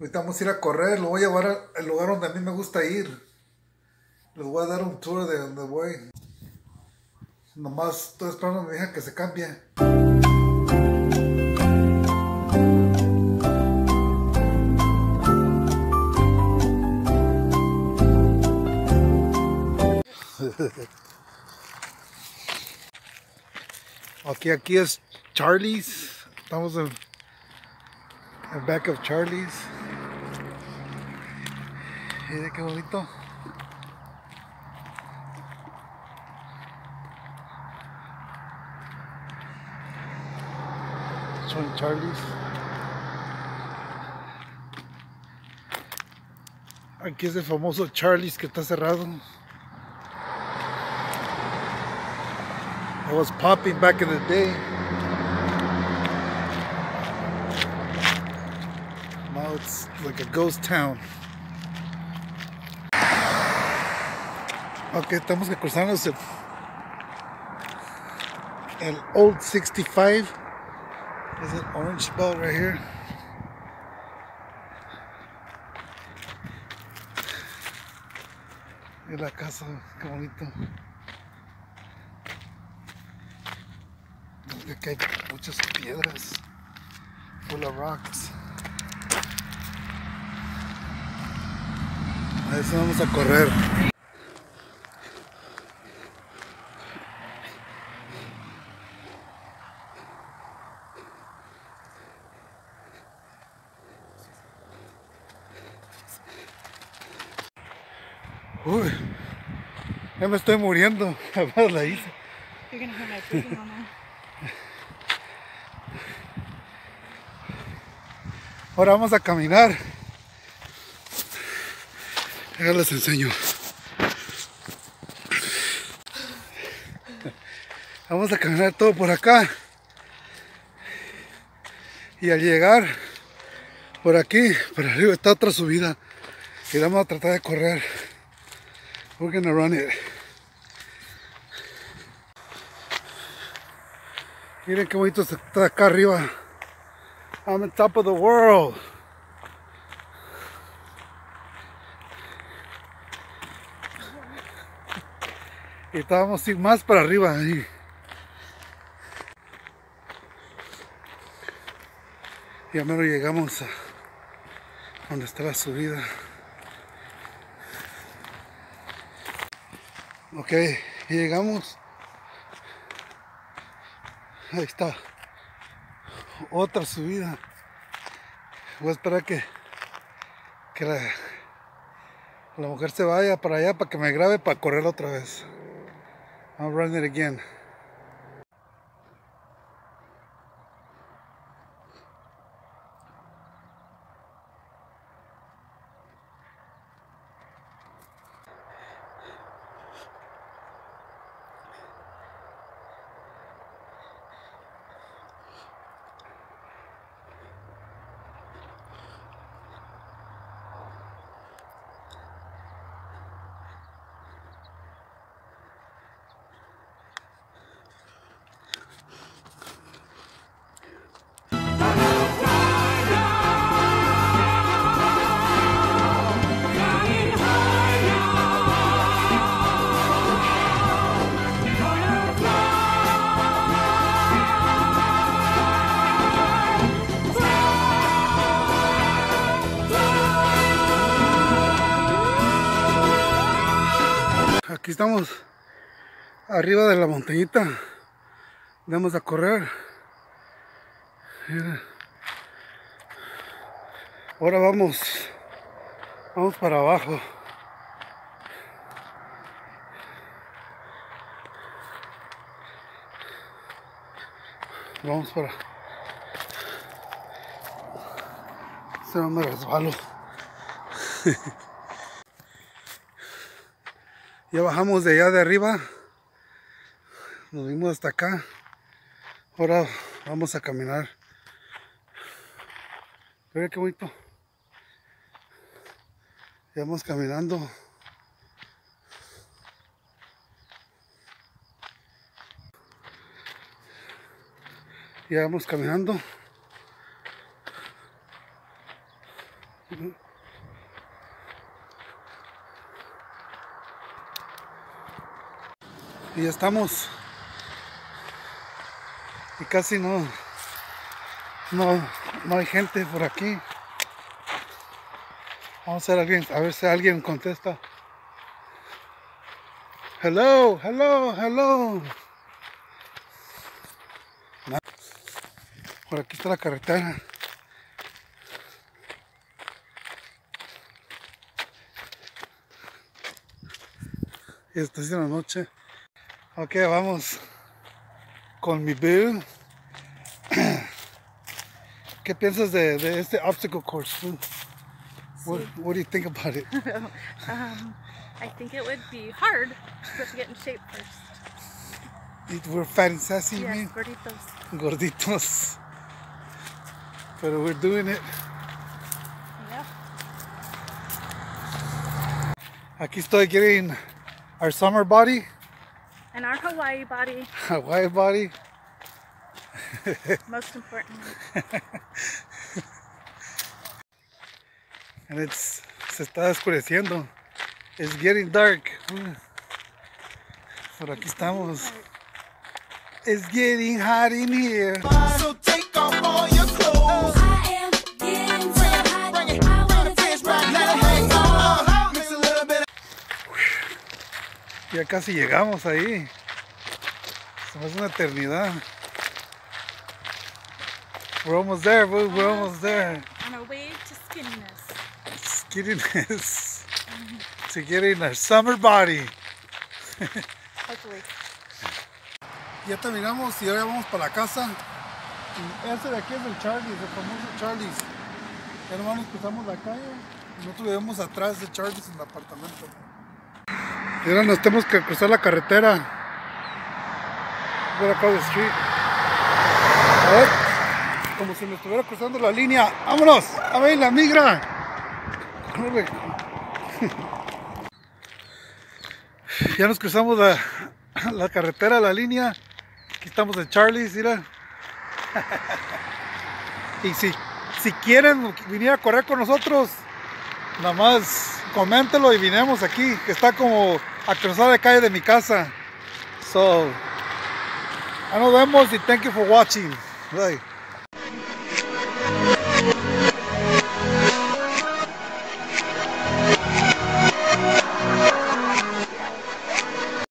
Ahorita vamos a ir a correr, lo voy a llevar al lugar donde a mí me gusta ir. Les voy a dar un tour de donde voy. Nomás estoy esperando a mi hija que se cambie. Aquí es Charlie's. Estamos en el back of Charlie's. Mire qué bonito. Son Charlie's. Aquí es el famoso Charlie's que está cerrado. It was popping back in the day. Now it's like a ghost town. Ok, estamos que cruzarnos el Old 65. There's an orange belt right here. Y la casa, qué bonito. Aquí hay muchas piedras, full of rocks. A eso vamos a correr. Uy, ya me estoy muriendo. Apenas la hice. You're gonna hurt my freaking mama. Ahora vamos a caminar. Ya les enseño. Vamos a caminar todo por acá. Y al llegar por aquí, por arriba está otra subida. Y vamos a tratar de correr. We're gonna run it. Miren qué bonito está acá arriba. I'm on top of the world. Y estábamos sin más para arriba ahí. Ya menos llegamos a donde está la subida. Ok, y llegamos. Ahí está. Otra subida. Voy a esperar que la mujer se vaya para allá para que me grabe para correr otra vez. I'll run it again. Aquí estamos arriba de la montañita. Vamos a correr. Mira. Ahora vamos para abajo. Vamos para... Se me resbalo. Ya bajamos de allá de arriba. Nos vimos hasta acá. Ahora vamos a caminar. Mira qué bonito. Ya vamos caminando. Ya vamos caminando. Y ya estamos. Y casi no hay gente por aquí. Vamos a ver si alguien contesta. Hello, hello, hello. Por aquí está la carretera. Y está haciendo la noche. Ok, vamos con mi bill. ¿Qué piensas de este obstacle course? What do you think about it? I think it would be hard, but to get in shape first. We're fat and sassy, you Yes, mean? gorditos. Gorditos. But we're doing it. Yeah. Aquí estoy getting our summer body. And our Hawaii body, Hawaii body. most importantly. And se está oscureciendo. It's getting dark. Por aquí estamos. It's getting hot in here. So take off all your clothes. I am getting so hot. I wanna dance right now. Hang on. Mix a little bit. Ya casi llegamos ahí. Se me hace una eternidad. We're almost there, boo. We're almost there. On our way to skinniness. Skinniness. To getting our summer body. Hopefully. Ya terminamos y ahora vamos para la casa. Y ese de aquí es el Charlie's, el famoso Charlie's. Ya nomás nos cruzamos la calle y nosotros vivimos atrás de Charlie's en el apartamento. Y ahora nos tenemos que cruzar la carretera. Por acá de street. A ver, como si me estuviera cruzando la línea. ¡Vámonos! ¡A ver la migra! Corre. Ya nos cruzamos la carretera, la línea. Aquí estamos en Charlie's, mira. Y si quieren venir a correr con nosotros, nada más coméntelo y vinimos aquí, que está como a cruzar la calle de mi casa. So, nos vemos y thank you for watching. Bye.